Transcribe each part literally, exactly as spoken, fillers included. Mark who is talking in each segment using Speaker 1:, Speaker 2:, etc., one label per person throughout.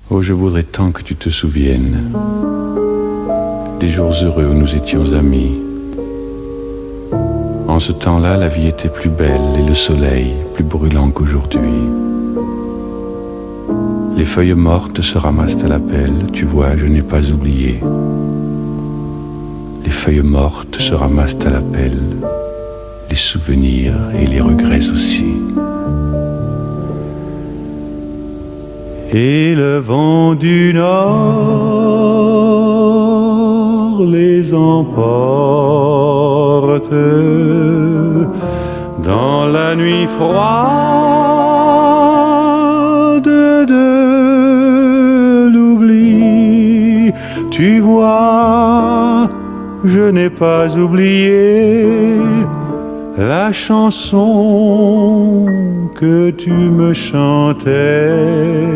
Speaker 1: Oh, je voudrais tant que tu te souviennes des jours heureux où nous étions amis. En ce temps-là, la vie était plus belle et le soleil plus brûlant qu'aujourd'hui. Les feuilles mortes se ramassent à la pelle, tu vois, je n'ai pas oublié. Les feuilles mortes se ramassent à la pelle, les souvenirs et les regrets aussi. Et le vent du nord les emporte dans la nuit froide de l'oubli. Tu vois, je n'ai pas oublié la chanson que tu me chantais.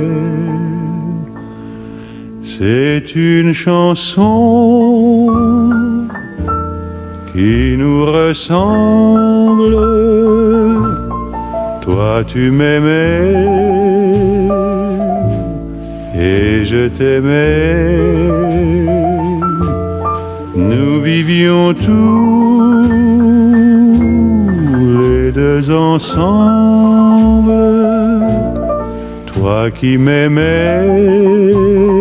Speaker 1: C'est une chanson qui nous ressemble. Toi tu m'aimais et je t'aimais. Nous vivions tous les deux ensemble. Toi qui m'aimais,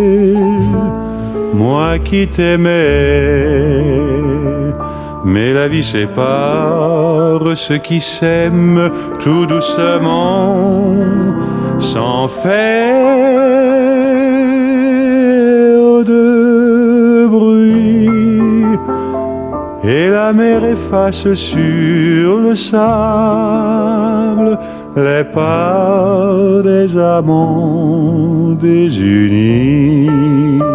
Speaker 1: moi qui t'aimais. Mais la vie sépare ceux qui s'aiment tout doucement, sans faire de bruit. Et la mer efface sur le sable les pas des amants désunis.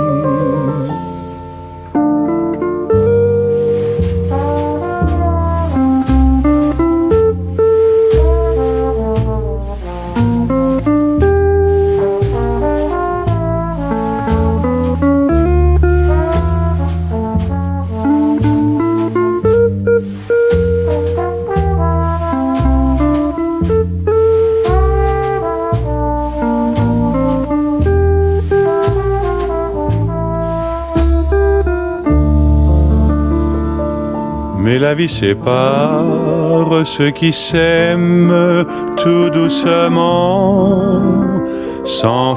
Speaker 1: Mais la vie sépare ceux qui s'aiment tout doucement, sans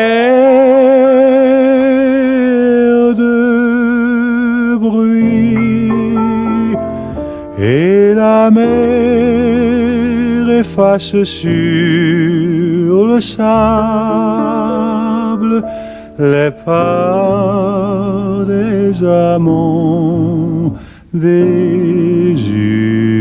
Speaker 1: faire de bruit. Et la mer efface sur le sable les pas des amants désunis.